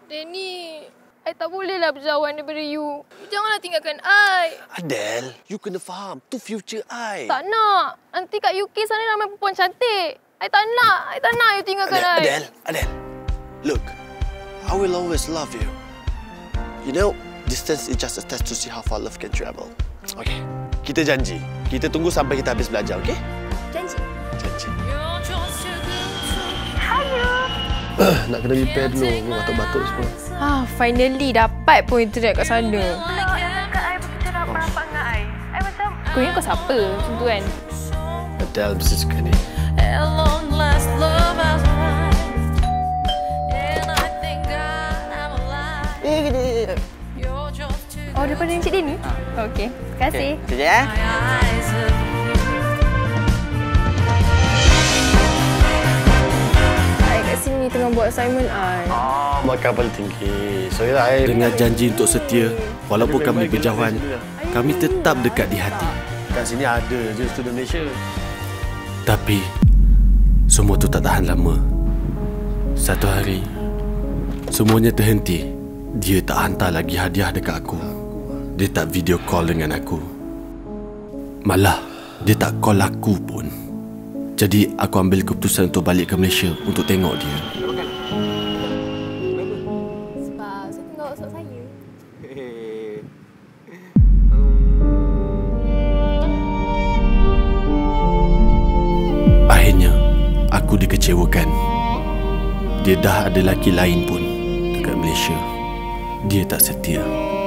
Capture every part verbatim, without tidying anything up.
Danny, I tak bolehlah berjauhan daripada you. You janganlah tinggalkan I. Adele, you kena faham. Tu future I. Tak nak. Nanti kat U K sana ramai perempuan cantik. I tak nak. I tak nak you tinggalkan Adele, I. Adele, Adele. Look, I will always love you. You know, distance is just a test to see how far love can travel. Okay, kita janji. Kita tunggu sampai kita habis belajar, okay? Janji. Janji. Hayu. Nak kena repair dulu. Batuk-batuk semua. Ah, finally dapat pun internet kat sana. Lagi jangan kat I begitu rapat-rapat dengan I. I macam... Kau ingat kau siapa macam tu kan? Adele mesti suka ni. At long last love has arrived. And I thank God I'm alive. Eh, gini. You're just too Oh, daripada Encik Danny? Ha. Okey. Terima kasih. Sekejap ya. my eyes of I kat sini tengah buat assignment I. Oh, makan paling tinggi. So, ya, I... Dengan janji untuk setia, walaupun kami berjauhan, kami tetap dekat di hati. Kat sini ada je student Malaysia. Tapi, semua tu tak tahan lama. Satu hari, semuanya terhenti. Dia tak hantar lagi hadiah dekat aku. Dia tak video call dengan aku. Malah, dia tak call aku pun. Jadi, aku ambil keputusan untuk balik ke Malaysia untuk tengok dia. Sebab saya tengok WhatsApp saya. Akhirnya, aku dikecewakan. Dia dah ada lelaki lain pun dekat Malaysia. Dia tak setia.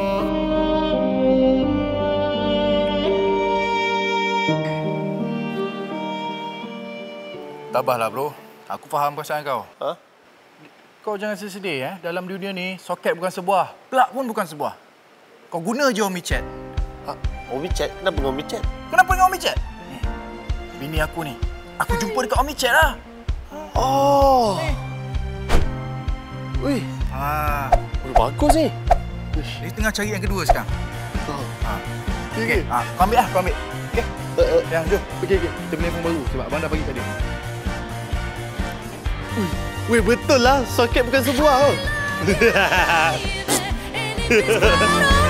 Tabahlah bro. Aku faham perasaan kau. Ha? Kau jangan sedih eh. Dalam dunia ni, soket bukan sebuah. Plug pun bukan sebuah. Kau guna je OmiChat. Ha? OmiChat? Kenapa dengan OmiChat? Kenapa dengan OmiChat? Eh, bini aku ni. Aku jumpa dekat OmiChat lah. Oh. Wih, Ha. bagus ni. Dia tengah cari yang kedua sekarang. Oh. Ha. Okey. Ha, kau ambil lah, kau ambil. Okey. Uh, uh. Yang jom. Okey, okey. Kita beli handphone baru sebab abang dah bagi kat dia. Weh, betul lah. Soket bukan sebuah. anything's gonna